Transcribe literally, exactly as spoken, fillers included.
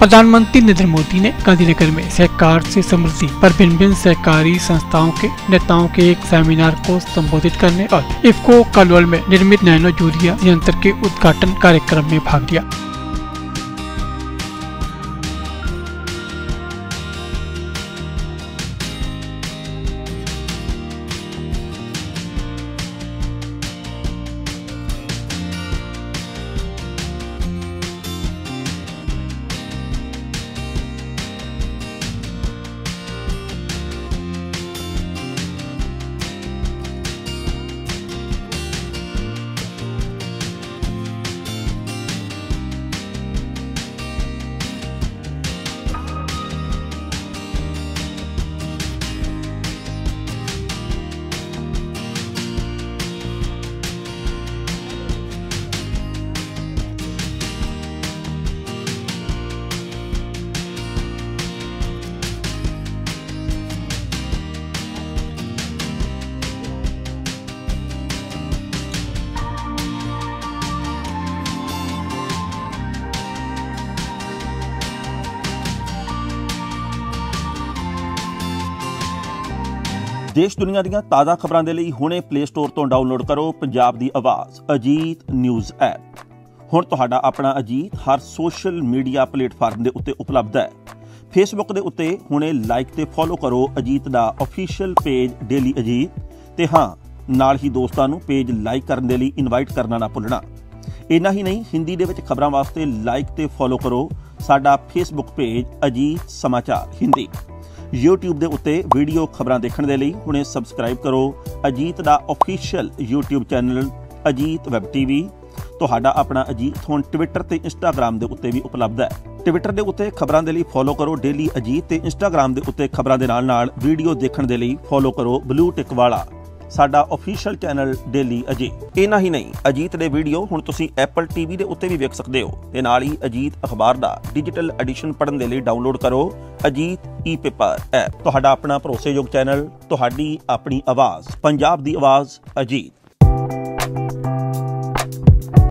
प्रधानमंत्री नरेंद्र मोदी ने गांधीनगर में सहकार से समृद्धि पर भिन्न भिन्न सहकारी संस्थाओं के नेताओं के एक सेमिनार को संबोधित करने और इफ्को कालोल में निर्मित नैनो यूरिया यंत्र के उद्घाटन कार्यक्रम में भाग लिया। देश दुनिया ਦੀਆਂ ਤਾਜ਼ਾ ਖਬਰਾਂ ਦੇ ਲਈ ਹੁਣੇ ਪਲੇ ਸਟੋਰ ਤੋਂ ਡਾਊਨਲੋਡ ਕਰੋ ਪੰਜਾਬ ਦੀ ਆਵਾਜ਼ ਅਜੀਤ ਨਿਊਜ਼ ਐਪ। ਹੁਣ ਤੁਹਾਡਾ ਆਪਣਾ ਅਜੀਤ ਹਰ ਸੋਸ਼ਲ ਮੀਡੀਆ ਪਲੇਟਫਾਰਮ ਦੇ ਉੱਤੇ ਉਪਲਬਧ ਹੈ। ਫੇਸਬੁੱਕ ਦੇ ਉੱਤੇ ਹੁਣੇ ਲਾਈਕ ਤੇ ਫੋਲੋ ਕਰੋ ਅਜੀਤ ਦਾ ਅਫੀਸ਼ੀਅਲ ਪੇਜ ਡੇਲੀ ਅਜੀਤ ਤੇ ਹਾਂ ਨਾਲ ਹੀ ਦੋਸਤਾਂ ਨੂੰ ਪੇਜ ਲਾਈਕ ਕਰਨ ਦੇ ਲਈ ਇਨਵਾਈਟ ਕਰਨਾ ਨਾ ਭੁੱਲਣਾ। ਇੰਨਾ ਹੀ ਨਹੀਂ, ਹਿੰਦੀ ਦੇ ਵਿੱਚ ਖਬਰਾਂ ਵਾਸਤੇ ਲਾਈਕ ਤੇ ਫੋਲੋ ਕਰੋ ਸਾਡਾ ਫੇਸਬੁੱਕ ਪੇਜ ਅਜੀਤ ਸਮਾਚਾਰ ਹਿੰਦੀ। यूट्यूब ਦੇ ਉੱਤੇ ਵੀਡੀਓ ਖਬਰਾਂ ਦੇਖਣ ਦੇ ਲਈ ਹੁਣੇ ਸਬਸਕ੍ਰਾਈਬ ਕਰੋ ਅਜੀਤ ਦਾ official YouTube channel Ajit web TV. ਤੁਹਾਡਾ ਆਪਣਾ ਅਜੀਤ ਹੁਣ ਟਵਿੱਟਰ ਤੇ ਇੰਸਟਾਗ੍ਰਾਮ ਦੇ ਉੱਤੇ ਵੀ ਉਪਲਬਧ ਹੈ। ਟਵਿੱਟਰ ਦੇ ਉੱਤੇ ਖਬਰਾਂ ਦੇ ਲਈ ਫੋਲੋ ਕਰੋ ਡੇਲੀ ਅਜੀਤ ਤੇ ਇੰਸਟਾਗ੍ਰਾਮ ਦੇ ਉੱਤੇ ਖਬਰਾਂ ਦੇ ਨਾਲ ਨਾਲ ਵੀਡੀਓ ਦੇਖਣ ਦੇ ਲਈ ਫੋਲੋ ਕਰੋ ਬਲੂ ਟਿਕ ਵਾਲਾ ਸਾਡਾ ਅਫੀਸ਼ੀਅਲ ਚੈਨਲ ਡੇਲੀ ਅਜੀਤ। ਇੰਨਾ ਹੀ ਨਹੀਂ, ਅਜੀਤ ਦੇ ਵੀਡੀਓ ਹੁਣ ਤੁਸੀਂ ਐਪਲ ਟੀਵੀ ਦੇ ਉੱਤੇ ਵੀ ਵੇਖ ਸਕਦੇ ਹੋ ਤੇ ਨਾਲ ਹੀ ਅਜੀਤ ਅਖਬਾਰ ਦਾ ਡਿਜੀਟਲ ਐਡੀਸ਼ਨ ਪੜ੍ਹਨ ਦੇ ਲਈ ਡਾਊਨਲੋਡ ਕਰੋ ਅਜੀਤ ਈ ਪੇਪਰ ਐਪ। ਤੁਹਾਡਾ ਆਪਣਾ ਭਰੋਸੇਯੋਗ ਚੈਨਲ, ਤੁਹਾਡੀ ਆਪਣੀ ਆਵਾਜ਼, ਪੰਜਾਬ ਦੀ ਆਵਾਜ਼ ਅਜੀਤ।